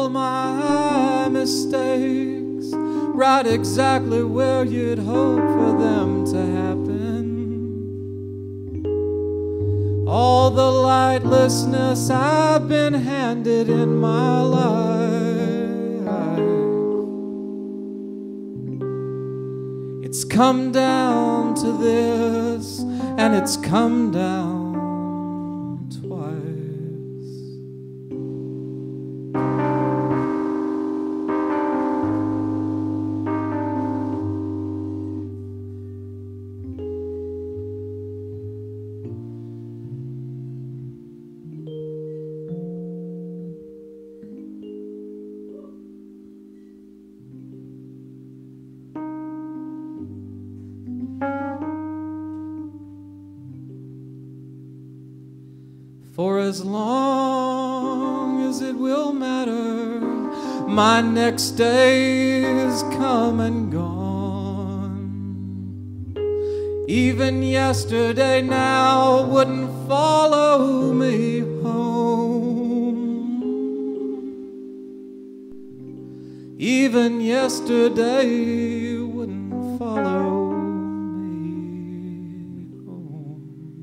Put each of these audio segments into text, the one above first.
all my mistakes right exactly where you'd hope for them to happen. All the lightlessness I've been handed in my life, it's come down to this, and it's come down twice. For as long as it will matter, my next day's come and gone. Even yesterday now wouldn't follow me home. Even yesterday wouldn't follow me home.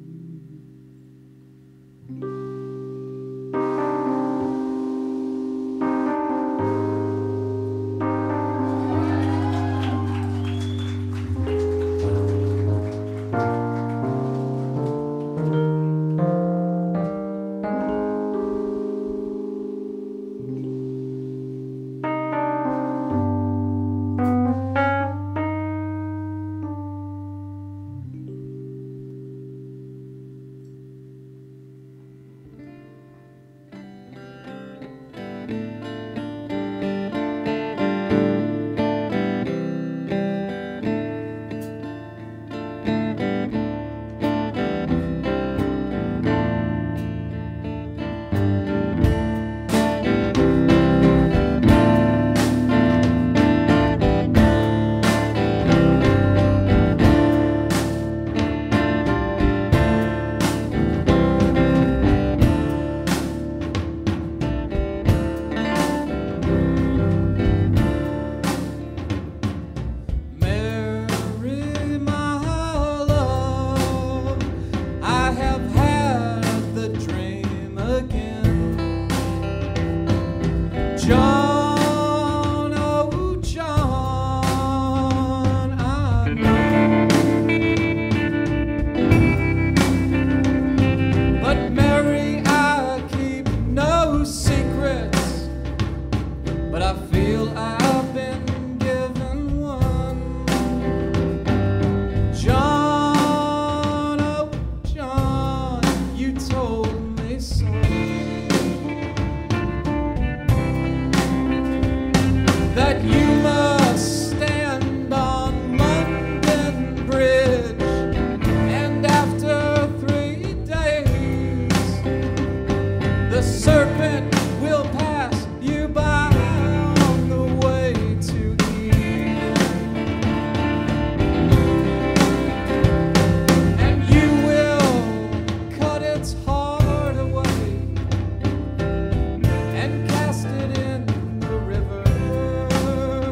John, oh John, I know. But Mary, I keep no secrets, but I feel I've been given one. John, oh John, you told me so. That you must stand on London Bridge, and after 3 days the serpent will pass you by on the way to Eden, and you will cut its heart away and cast it in the river.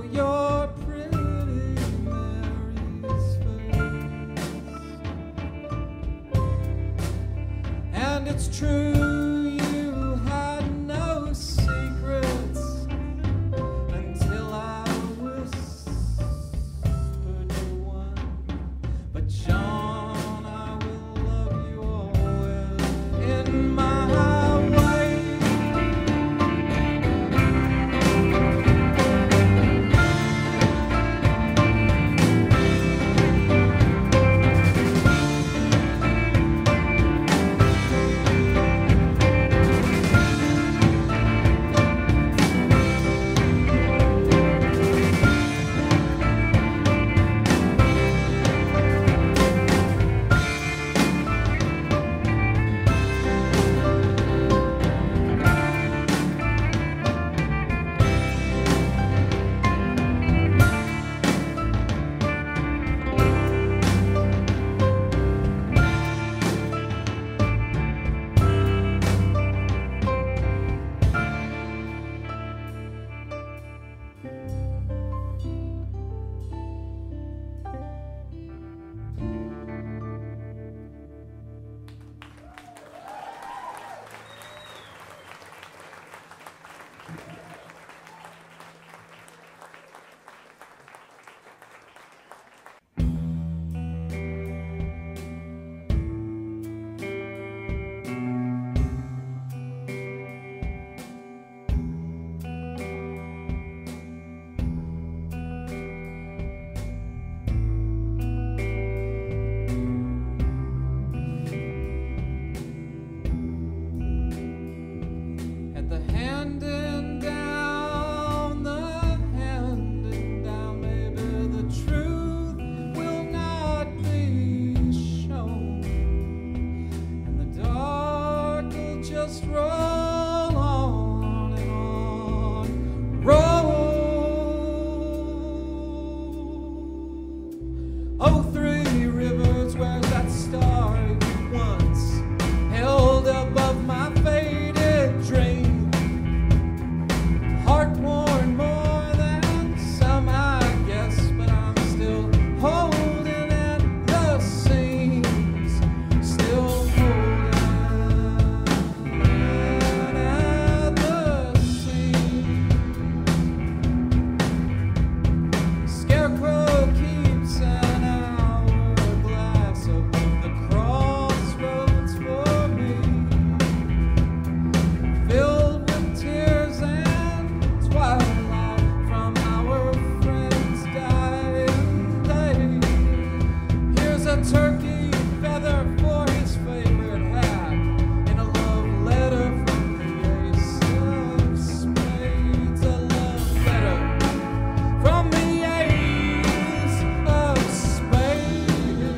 your pretty Mary's face. And it's true, you had no secrets until I whispered you one. But John, I will love you always in my way. Oh, three rivers, where's that star you once held above my faded dream? Heart worn more than some, I guess, but I'm still holding at the seams, still holding at the seams. Scarecrow keeps an hourglass above the crossroads for me, filled with tears and twilight from our friends' dying day. Here's a turkey feather for his favorite hat, and a love letter from the ace of spades. A love letter from the ace of spades.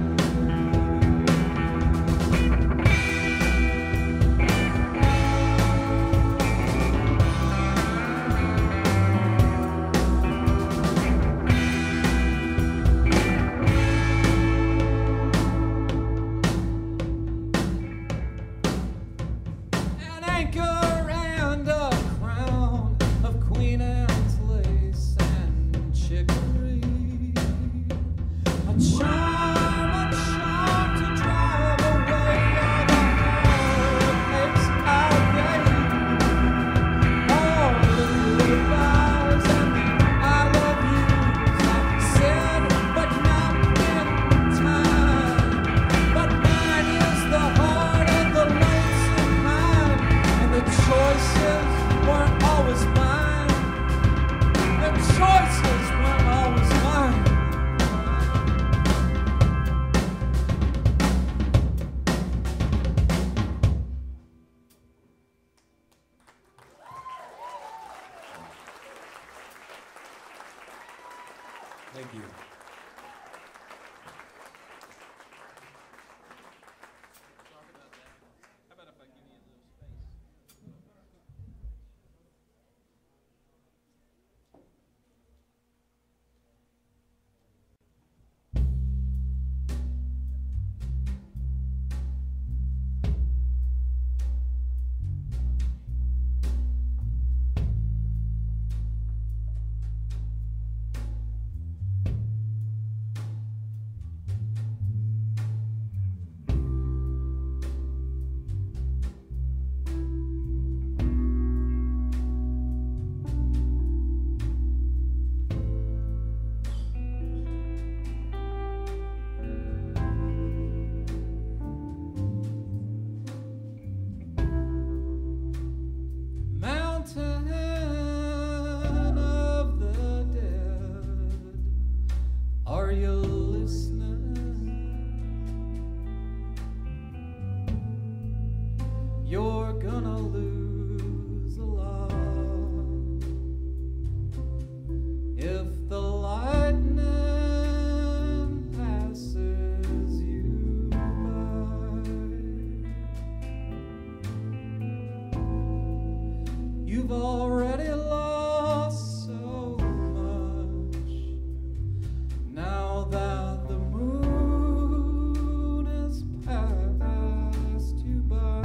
An anchor and a crown of Queen Anne's lace and chicory. A charm to drive away all the heartaches I gave. All the goodbyes and the I love yous I've said, but not in time. But mine is the heart of the lonesome kind, and the choices weren't always mine. The choices weren't always mine. Thank you. How about if I give you a little space? if the lightning passes you by. You've already lost so much now that the moon has passed you by.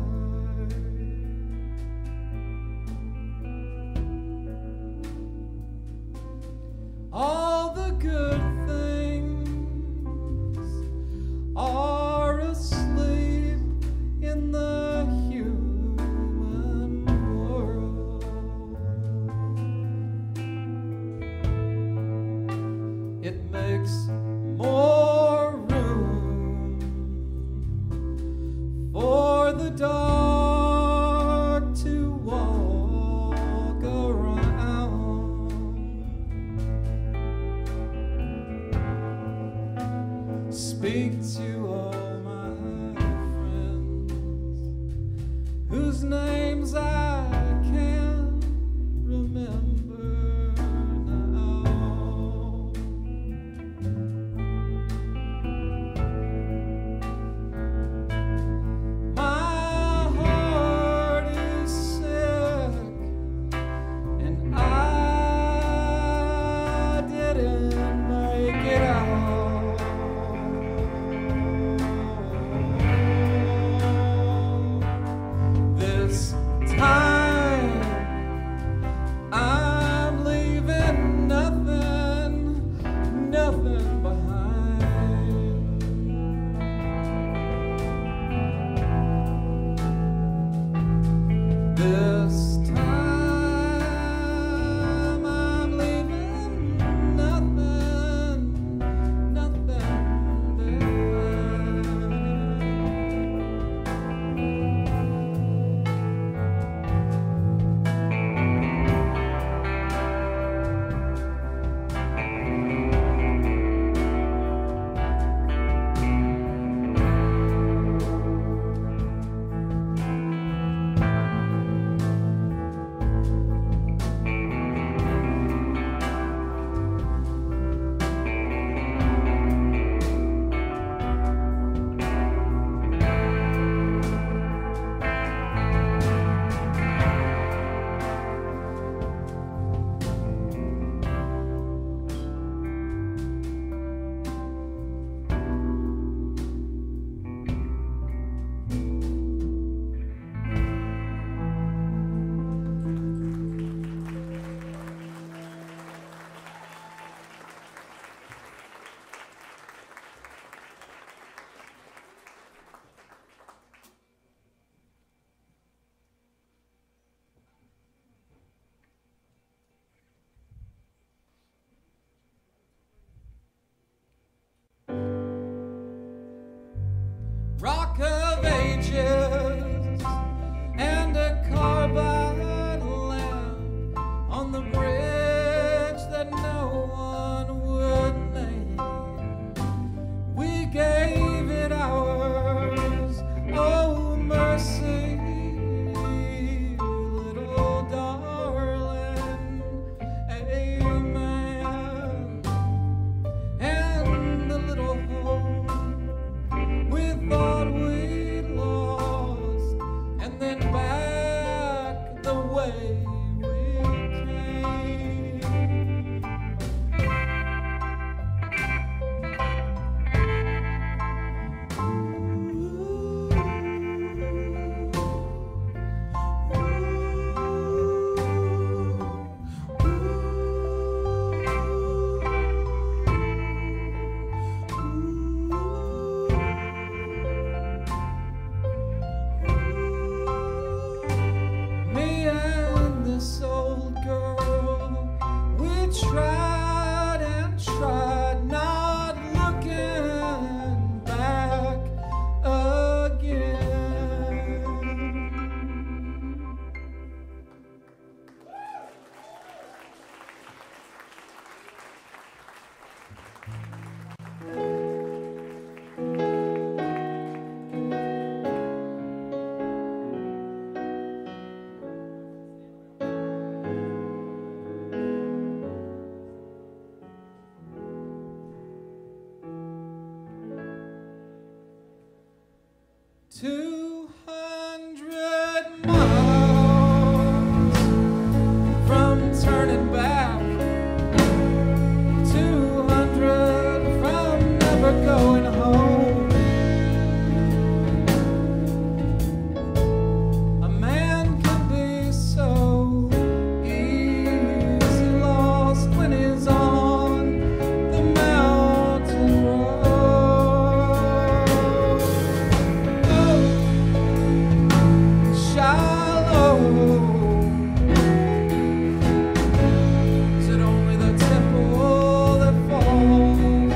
All the good things are asleep in the human world. It makes more room for the dark to walk around. Speak to all my friends whose names I can't remember now. My heart is sick and I didn't make it out. This time I'm leaving nothing behind. This time I'm leaving nothing behind. Rock of Ages and a carbide lamp on the bridge that no one would name. We gave it ours, oh mercy, little darling, amen. And the little hope we thought we'd lost, and then back the way we came. Me and this old girl, we tried and tried, not looking back again. 200 miles from turning back, 200 from never going home. A man can be so easy lost when he's on the mountain road. Shallow. Is it only the temple that falls?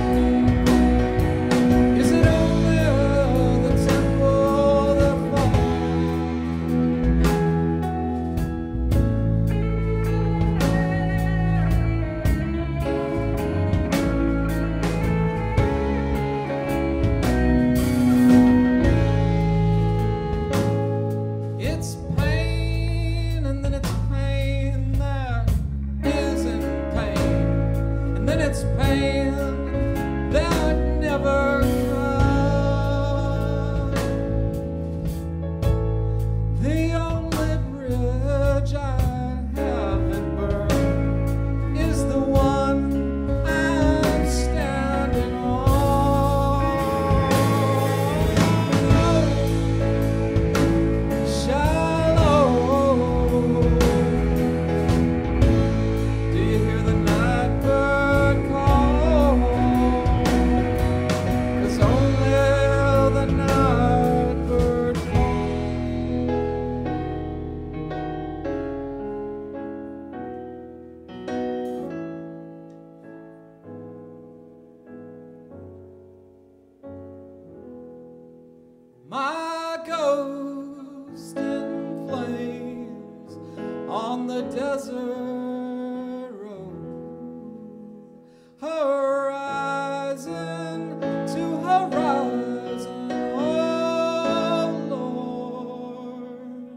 Is it only the temple that It's pain, and then it's pain that isn't pain, and then it's pain that never comes. The only bridge I haven't burned is the one I'm standing on. Shallow. Do you hear the night bird call? 'Cause only the night bird My ghost in flames on the desert road, horizon to horizon, oh Lord,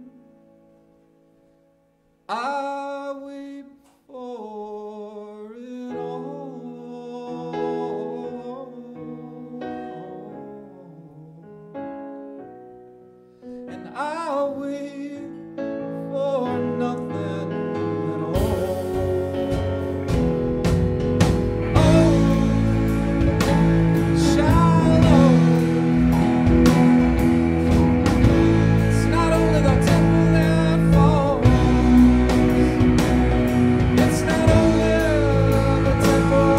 I weep for it all. And I weep for nothing at all. Oh, shallow. It's not only the temple that falls. It's not only the temple.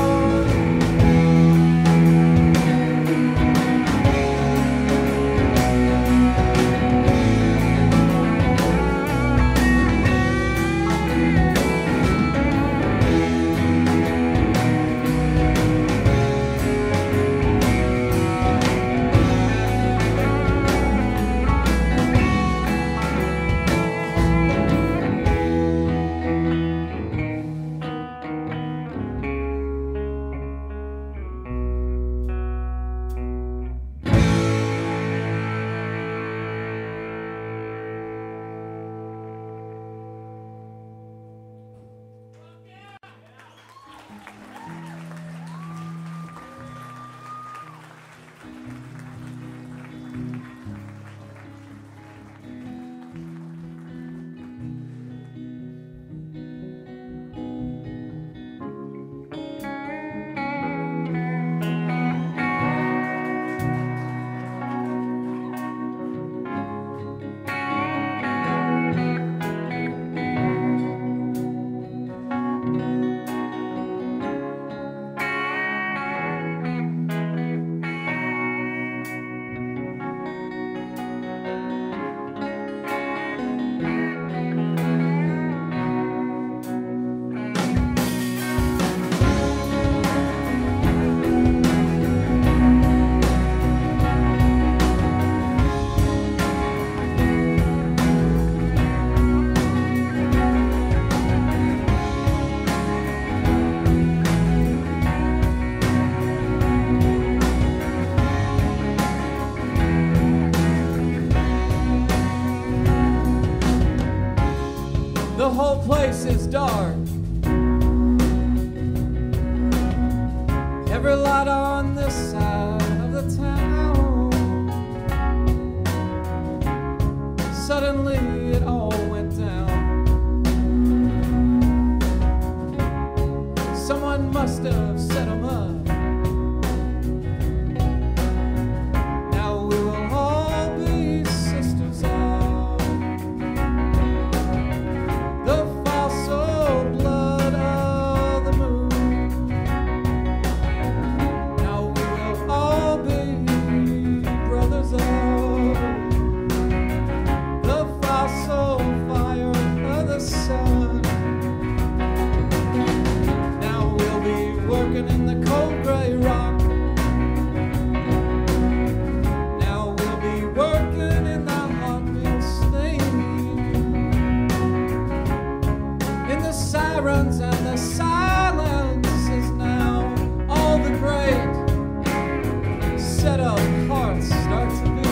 The whole place is dark. Every light on this side of the town suddenly it all went down. Someone must have set him up. Now we will all be sisters of the fossil blood of the moon. Now we will all be brothers of the fossil fire of the sun. Now we'll be working in the cold gray rock. Now we'll be working in the hot mill steam, in the sirens and the silences. Now all the great set up hearts start to beat.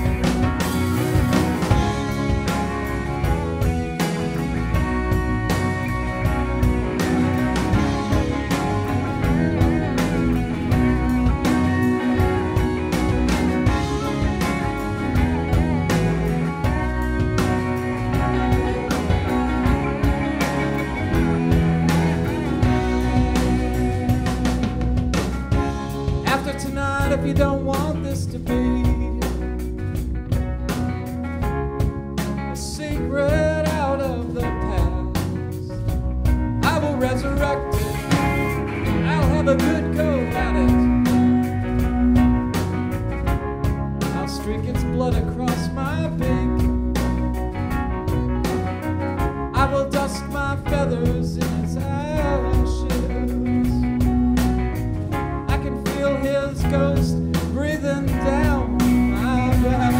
After tonight, if you don't want this to be a secret out of the past, I will resurrect it. I'll have a good go at it. I'll streak its blood across my beak. I will dust my feathers in its ashes. His ghost breathing down my back.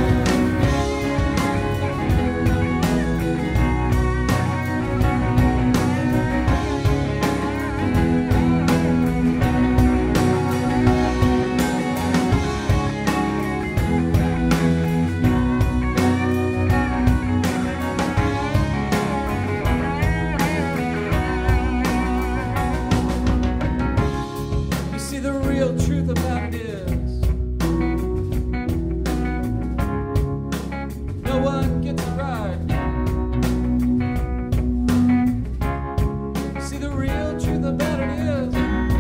You see, the real truth about it is no one gets it right. See, the real truth about it is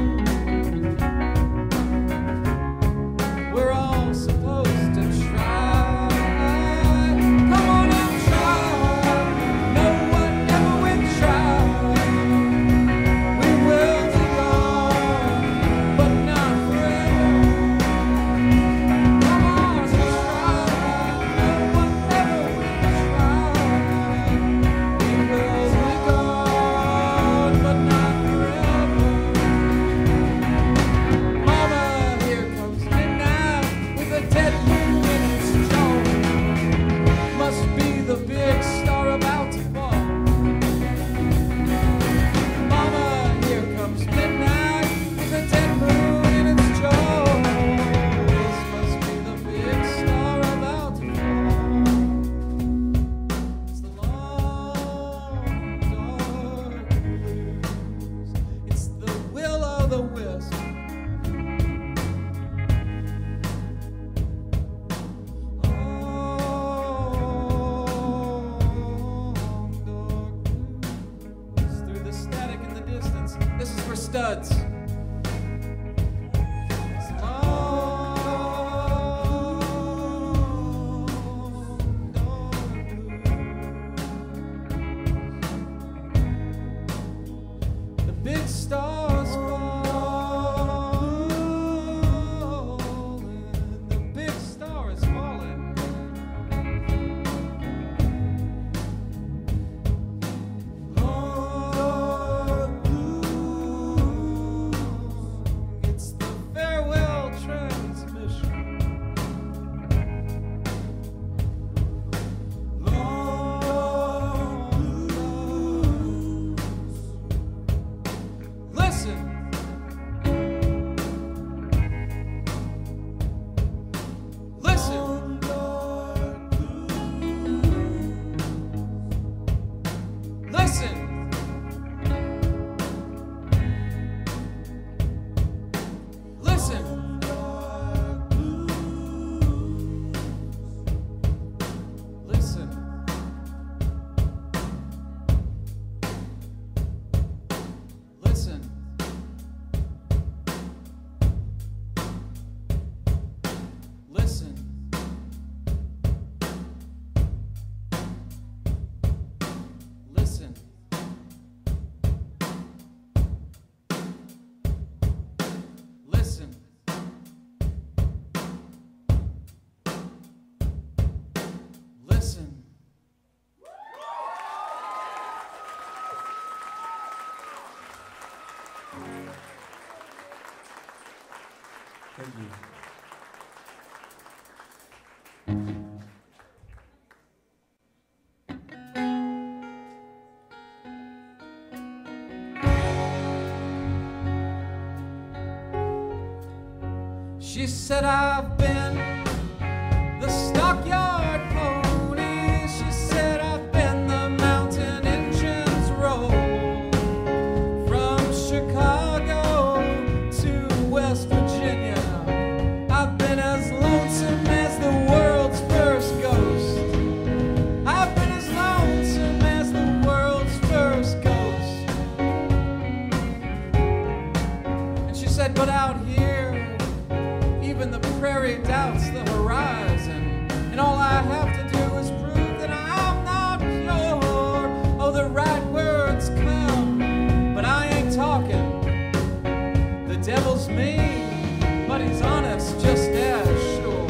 we're all supposed to try. Come on and try. No one ever will try. We will be gone, but not forever. Come on and try. No one ever will try. We will be gone, but not forever. Mama, here comes midnight with a dead moon in its jaw. Must be the big star about to fall. Mama, here comes midnight with a dead moon in its jaws. Must be the big star about to fall. It's the long, dark blues. It's the will-o'-the-wisp. Through the static in the distance. This is for studs. It's long, dark blues. The big stars falling. The big star is falling. It's the farewell transmission. Long blues. Listen. Listen. Listen. Listen. Listen. Thank you. She said, I've been the stockyard pony. She said, I've been the mountain engines roll. From Chicago to West Virginia, I've been as lonesome as the world's first ghost. I've been as lonesome as the world's first ghost. And she said, but out here, even the prairie doubts the horizon, and all I have to do is prove that I'm not pure. Oh, the right words come, but I ain't talking. The devil's mean, but he's honest just as sure.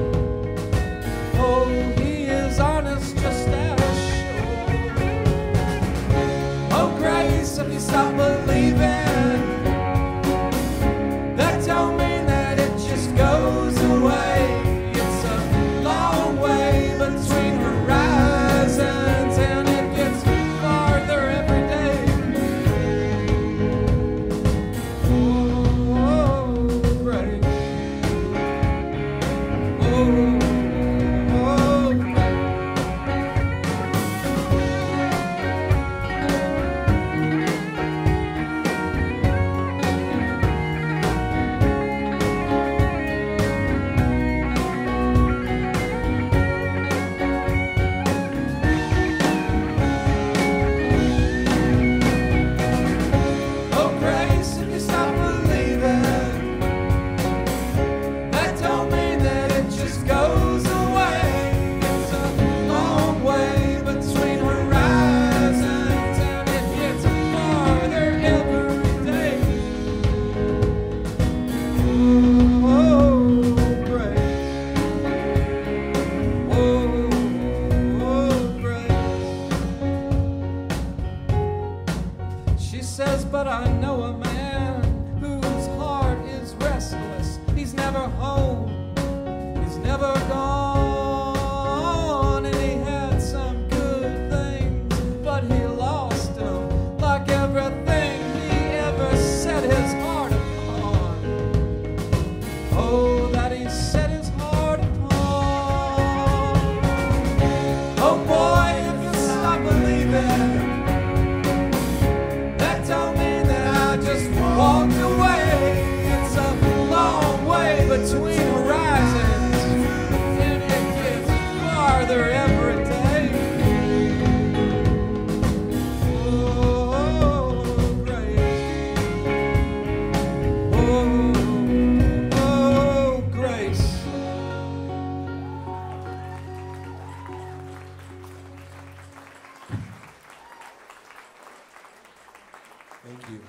Oh, he is honest just as sure. Oh, Grace, if you stop believing, that don't mean that it just goes away. It's a long way between horizons, and it gets farther every day. Oh, Grace. Oh, but I know a man whose heart is restless. He's never home, he's never gone, and he had some good things, but he lost them, like everything he ever set his heart upon. Oh, that he set his heart upon. Oh boy, if you stop believing, walked away. It's a long way between horizons, and it gets farther every day. Oh, Grace. Oh, Grace. Thank you.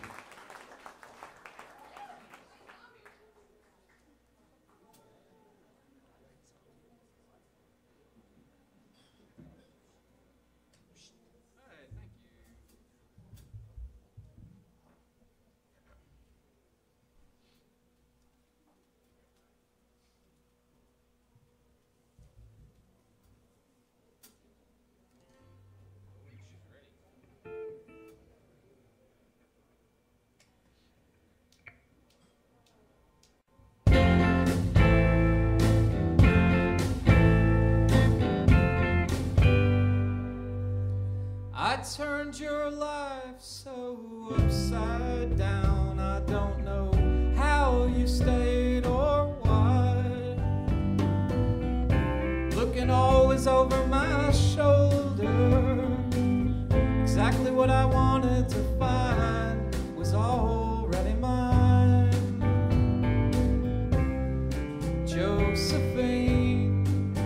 I turned your life so upside down. I don't know how you stayed or why. Looking always over my shoulder. Exactly what I wanted to find was already mine. Josephine,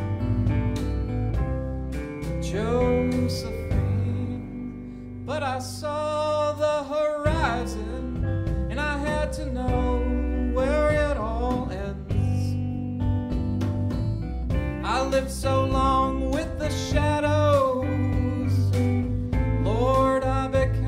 Josephine. But I saw the horizon, and I had to know where it all ends. I lived so long with the shadows, Lord, I became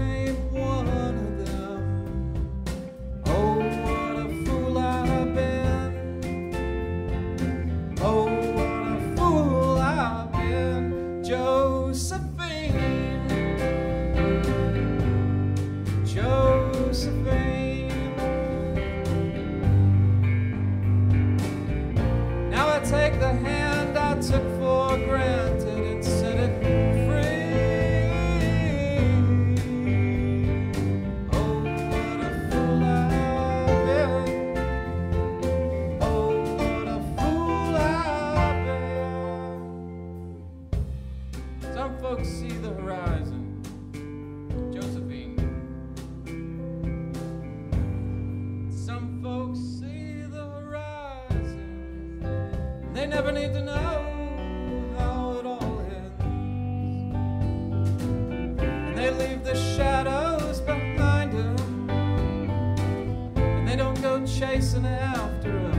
Josephine. Now I take the hand I took for granted and set it free. Oh, what a fool I've been. Oh, what a fool I've been. Some folks see the horizon. Josephine. Some folks see the horizon. They never need to know how it all ends. And they leave the shadows behind them. And they don't go chasing after them.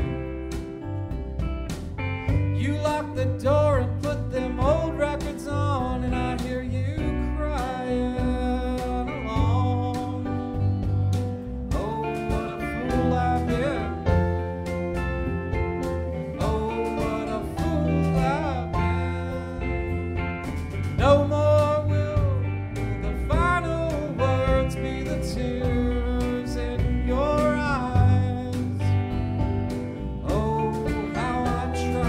You lock the door and put them old records on, and I hear you crying along. Oh, what a fool I've been. Oh, what a fool I've been. No more will the final words be the tears in your eyes. Oh, how I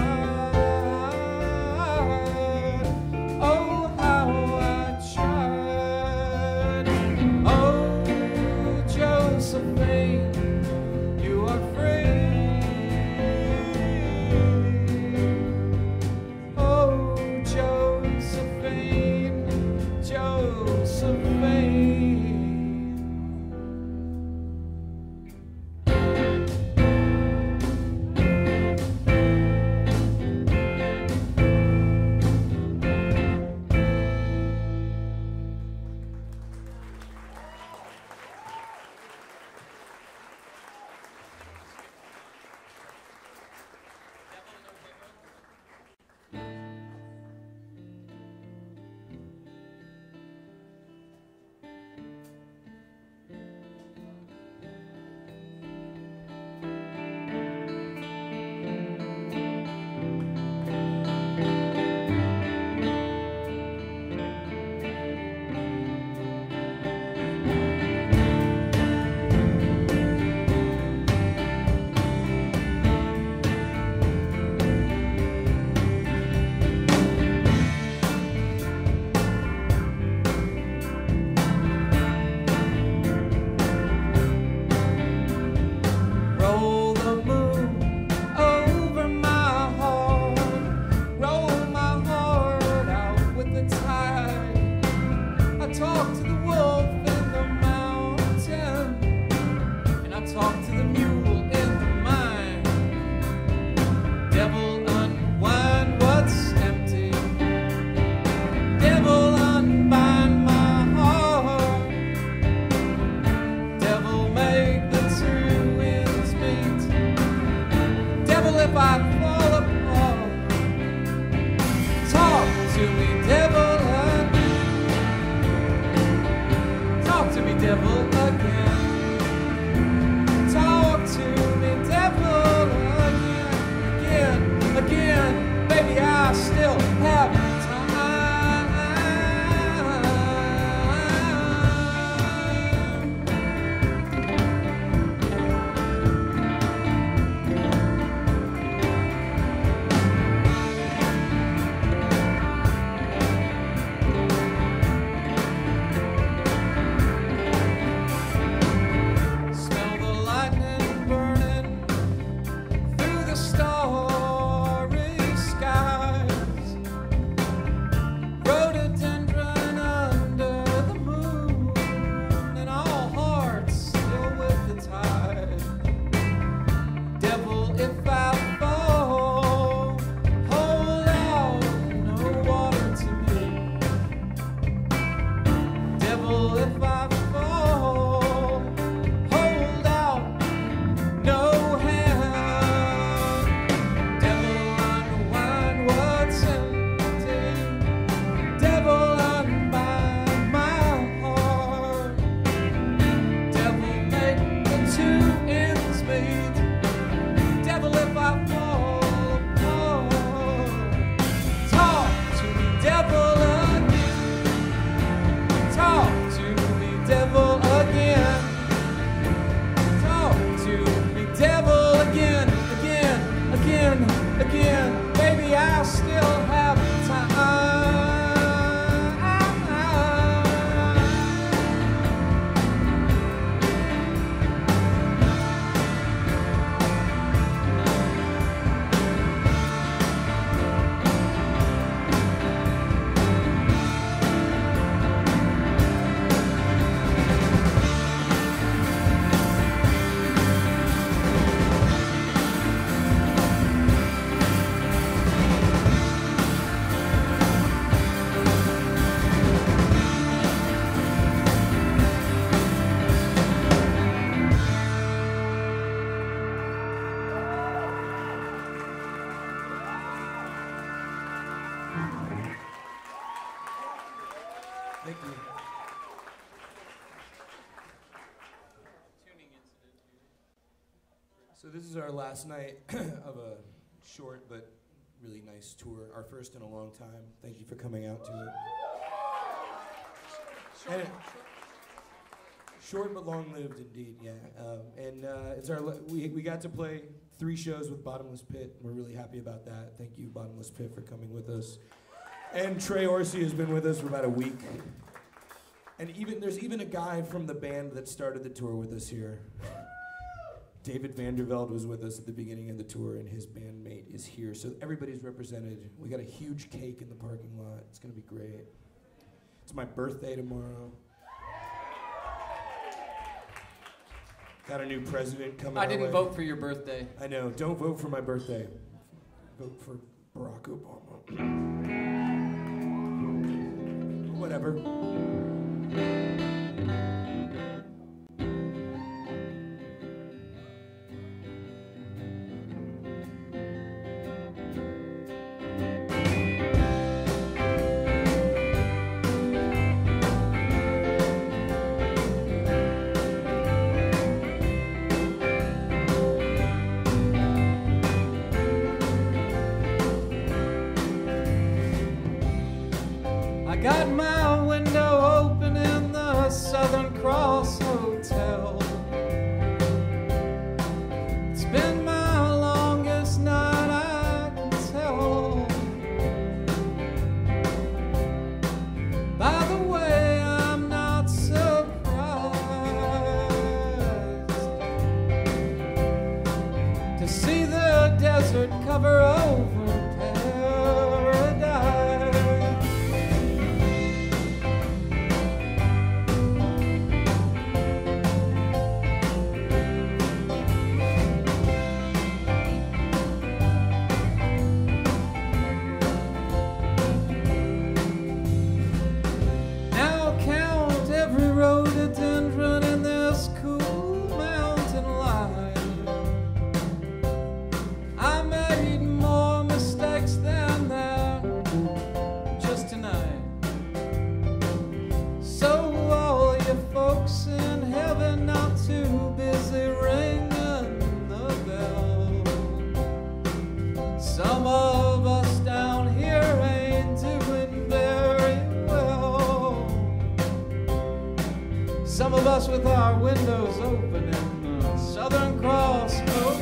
tried. Oh, how I tried. Oh, Josephine, you are free. Oh, Josephine, Josephine. So this is our last night of a short but really nice tour, our first in a long time. Thank you for coming out to it. And short but long-lived, indeed, yeah. It's our we got to play 3 shows with Bottomless Pit. We're really happy about that. Thank you, Bottomless Pit, for coming with us. And Trey Orsi has been with us for about a week. And there's even a guy from the band that started the tour with us here. David Vandervelde was with us at the beginning of the tour, and his bandmate is here. So everybody's represented. We got a huge cake in the parking lot. It's going to be great. It's my birthday tomorrow. Got a new president coming. I didn't vote for your birthday. I know. Don't vote for my birthday. Vote for Barack Obama. Whatever. Got my window open in the Southern Cross Hotel. It's been my longest night, I can tell. By the way, I'm not surprised to see the desert cover over paradise. Rhododendron in this cool mountain line. I made more mistakes than that just tonight. So all you folks in heaven not too busy ringing the bell. Some of us down here ain't doing very well. Some of us with our windows open in the Southern Cross Hotel.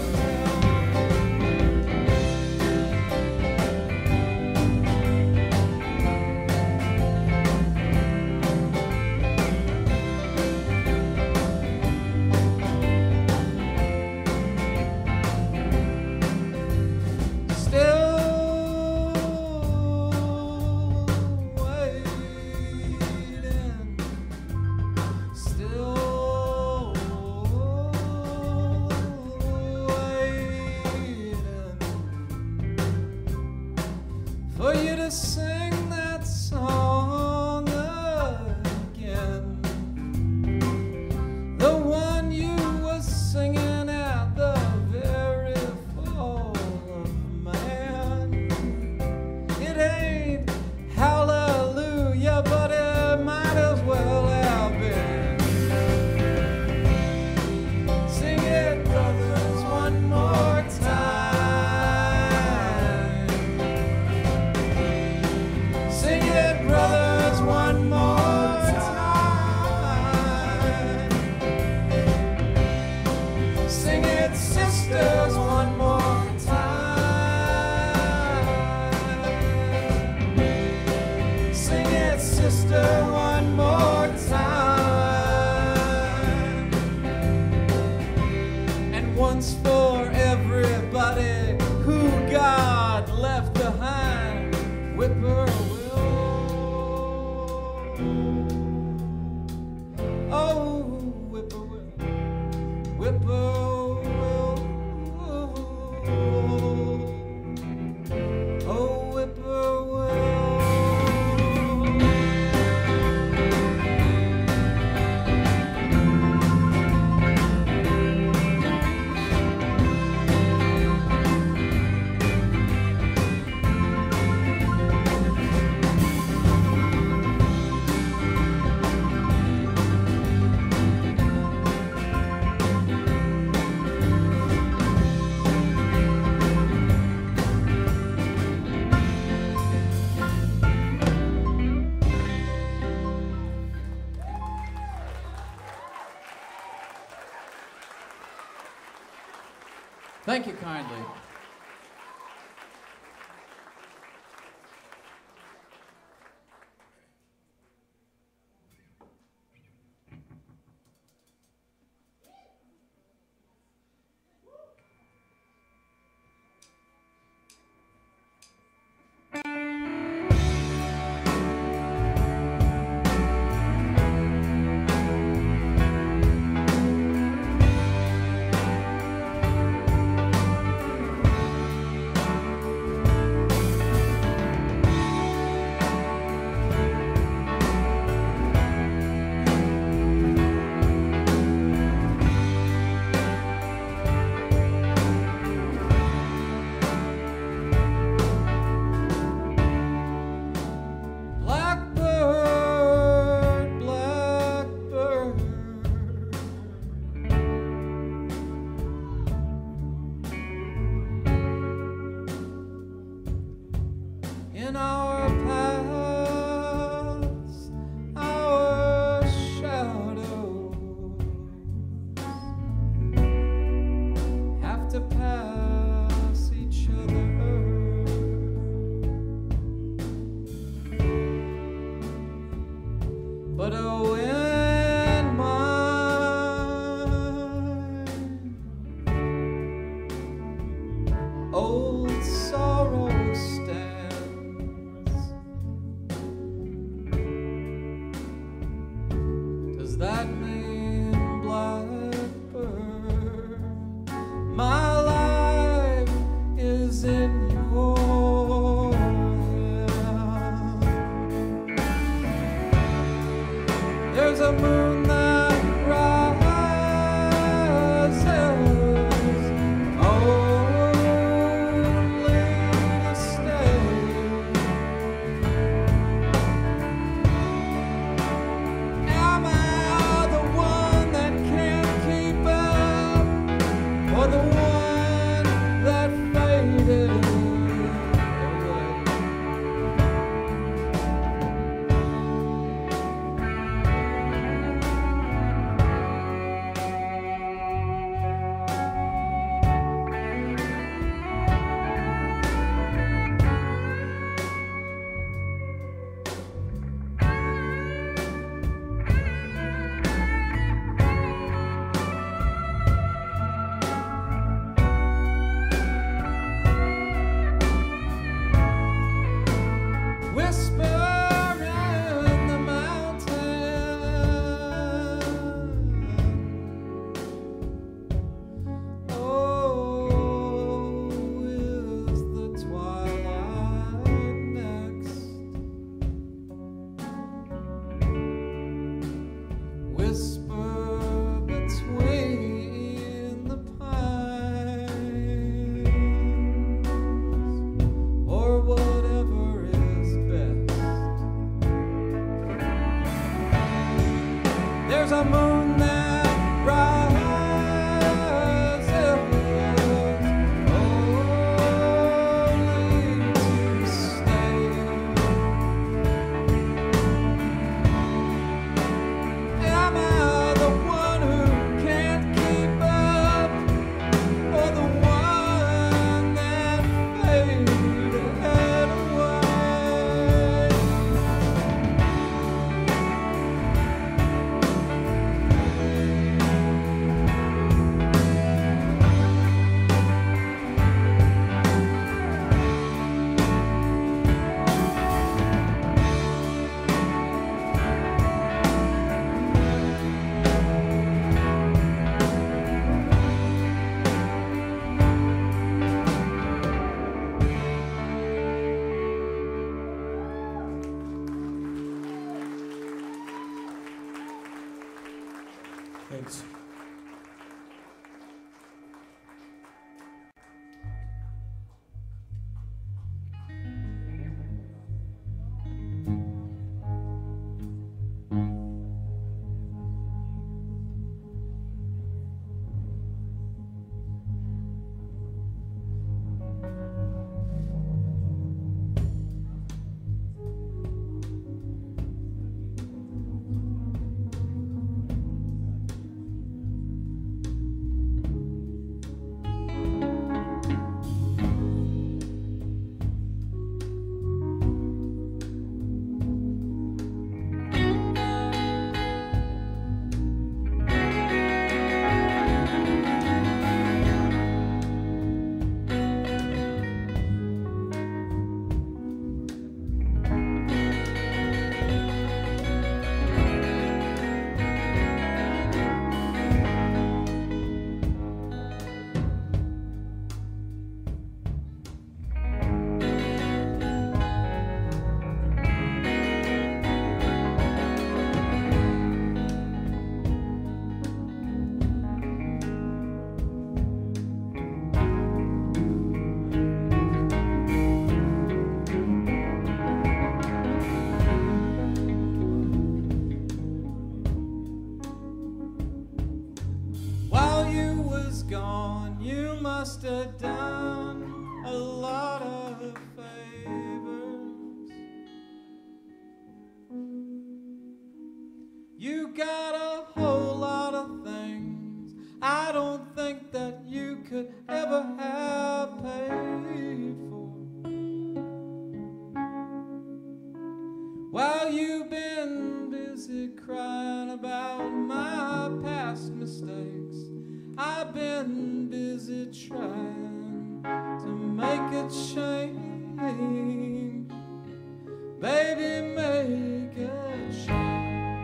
For you to sing that song again, the one you were singing at the very fall of man. It ain't hallelujah, but it might as well have been. Sing it, brothers, one more time. Sing it, brothers, one more time. Sing it, sisters, one more time. Sing it, sister, one more time. And once for everybody who God left behind, whippoorwill. Oh, whippoorwill, whippoorwill. Oh, whippoorwill. Thank you kindly. Blackbird, blackbird, in our past, our shadows have to pass each other. But oh, in mine, old sorrow stands was gone, you must have done a lot of favors. You got a whole lot of things I don't think that you could ever have paid for. While you've been busy crying about my past mistakes, I've been busy trying to make a change. Baby, make a change.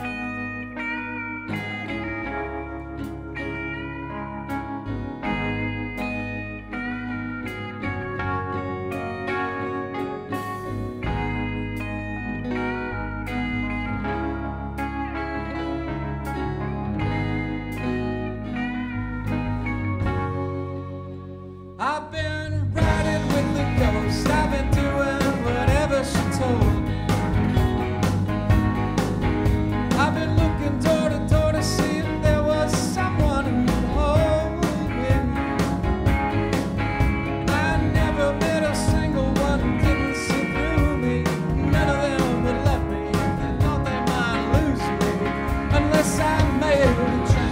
I've been riding with the ghost, I've been doing whatever she told me. I've been looking door to door to see if there was someone who would hold me. I never met a single one who didn't see through me. None of them would let me, they thought they might lose me unless I made a change.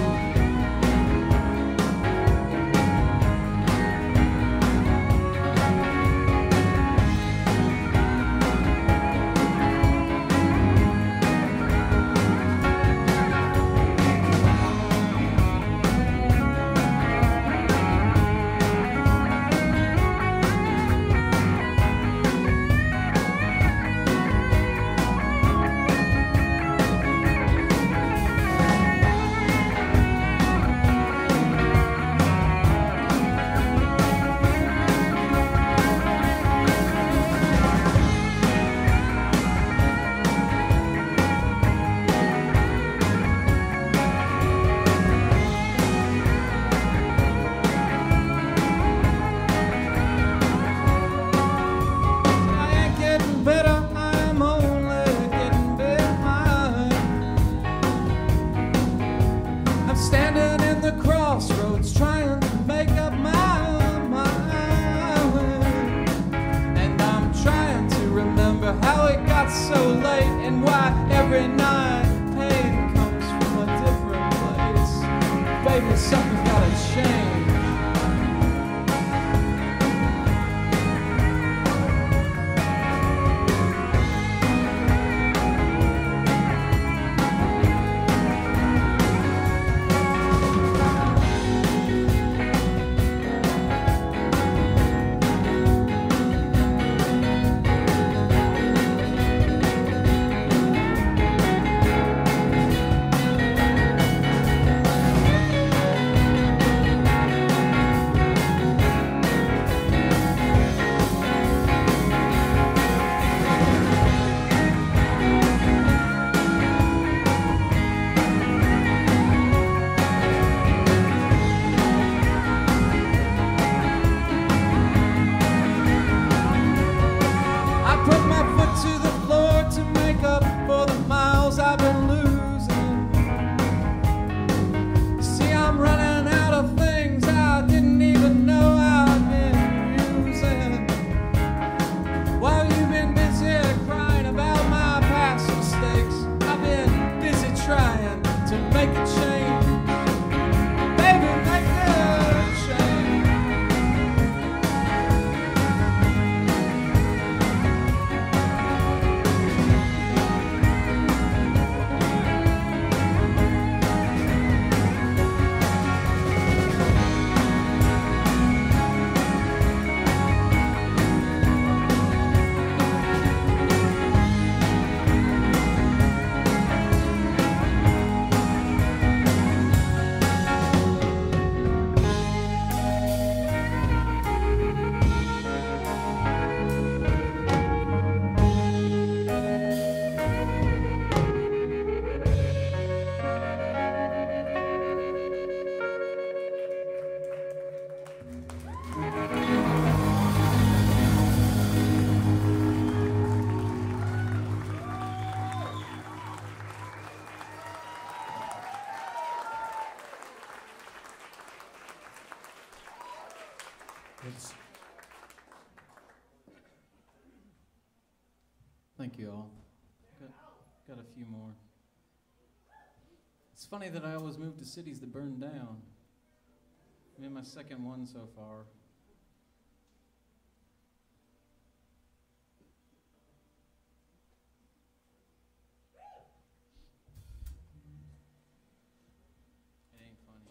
Standing in the crossroads trying to make up my mind. And I'm trying to remember how it got so late and why every night pain comes from a different place. Baby, something's gotta change. Thanks. Thank you all. Got a few more. It's funny that I always move to cities that burn down. I'm in my second one so far. It ain't funny.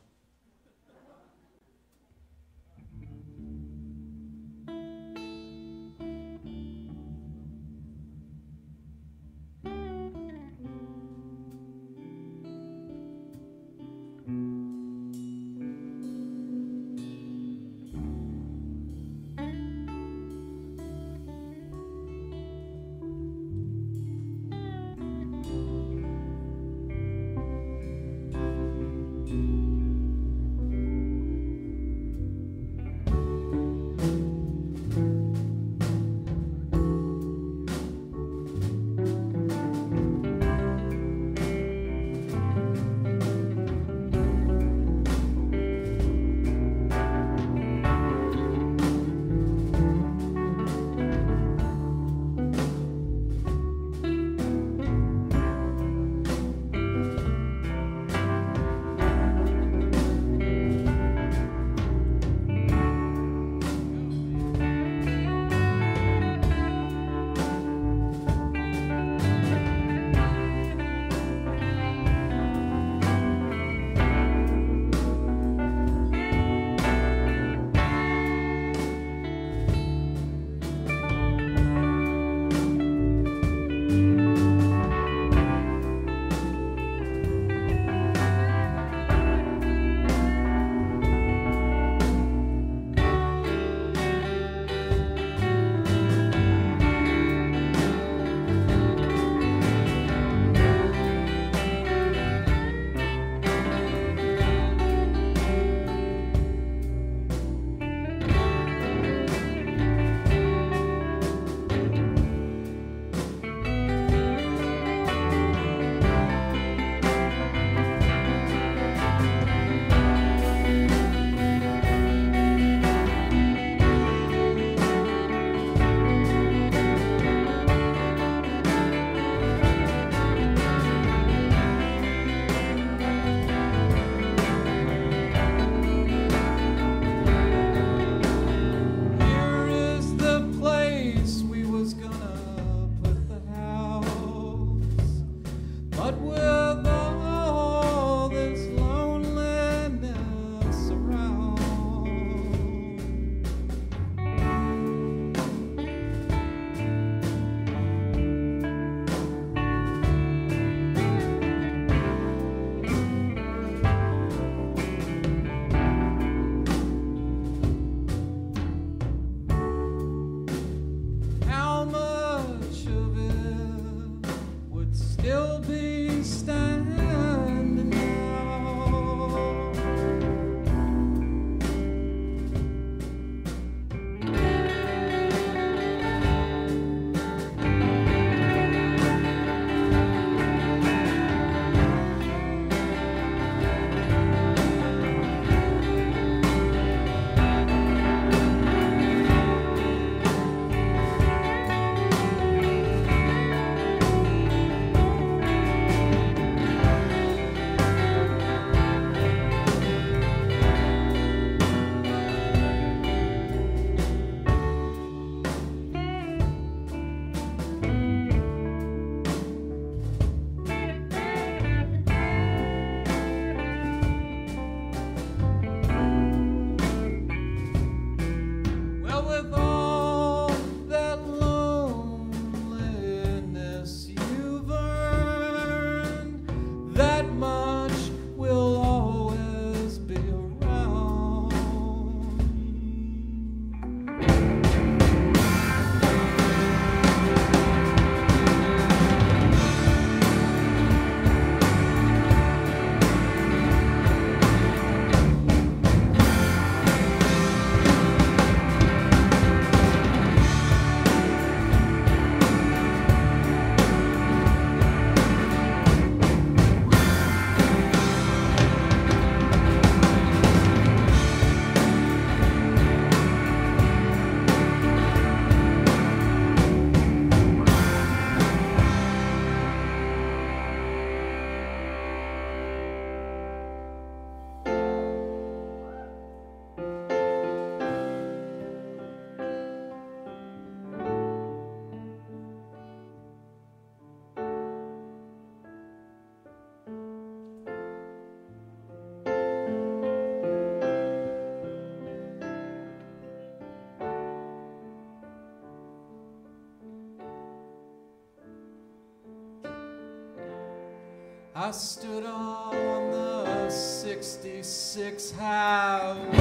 I stood on the 66 highway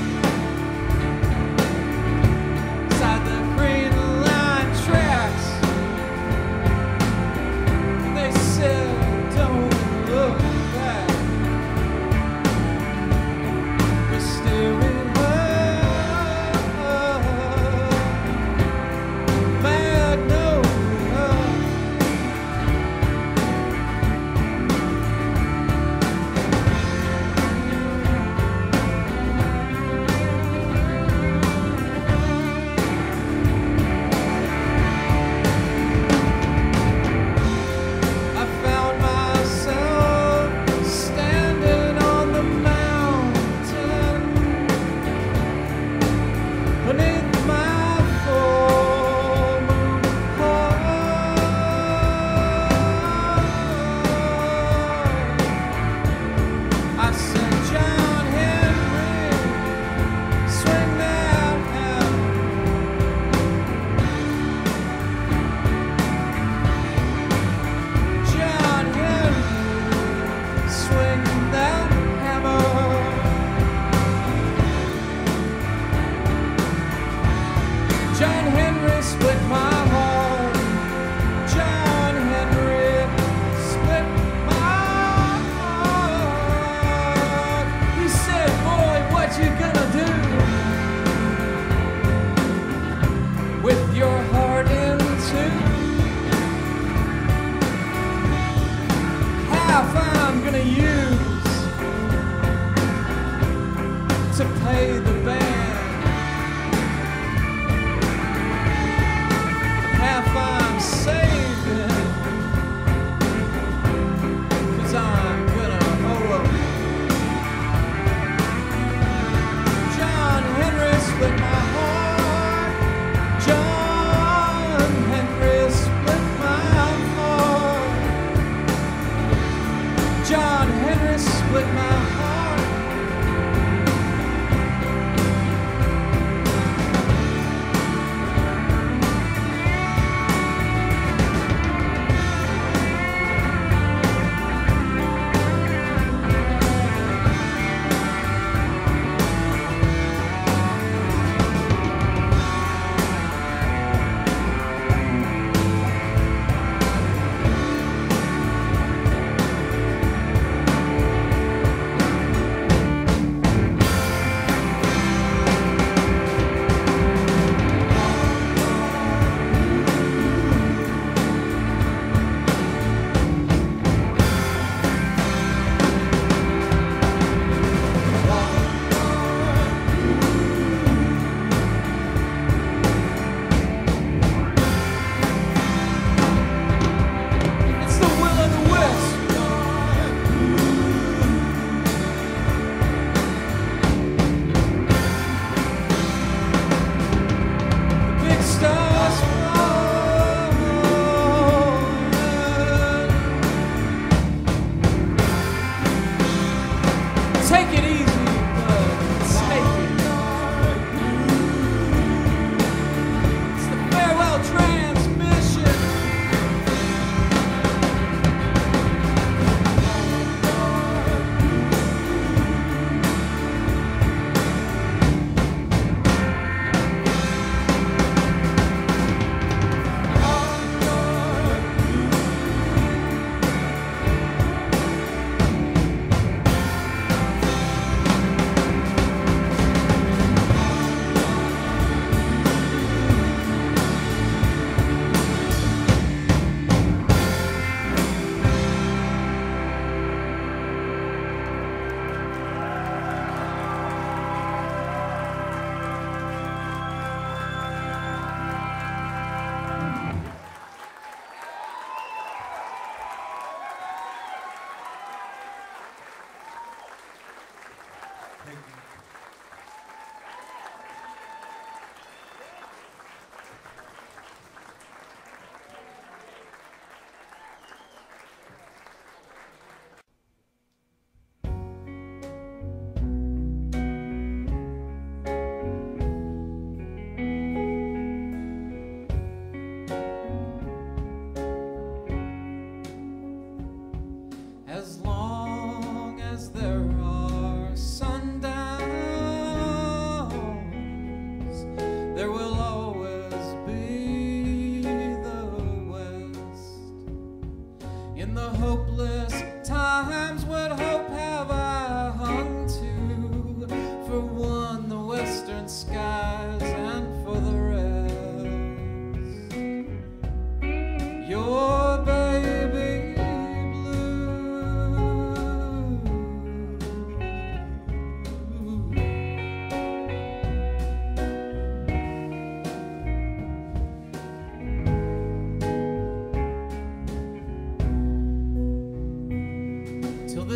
beside the Green Line tracks. They said, don't look back. We're steering Magnolia. I found myself standing on the mountain beneath my full moon heart. I said, John Henry, swing that hammer. John Henry, swing that hammer. John Henry split my heart. John Henry split my heart. He said, boy, what you gonna do with your heart in two? Half I'm gonna use to pay the band. Half I'm saving, 'cause I'm gonna owe 'em. John Henry split my heart. John Henry split my heart. John Henry split my heart.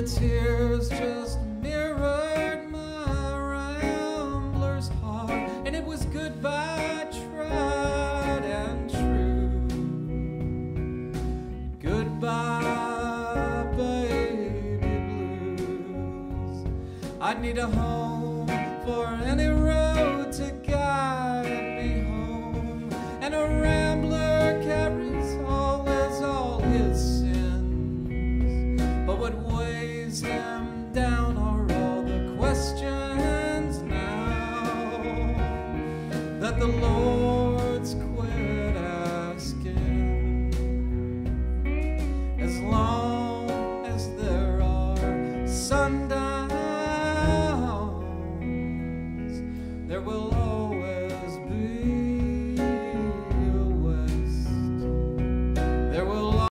tears just mirrored my rambler's heart, and it was goodbye tried and true. Goodbye, baby blues. I'd need a home for any road to guide me home, and a rambler carries all his sins, but what weighs him down are all the questions now that the Lord's quit asking. As long as there are sundowns, there will always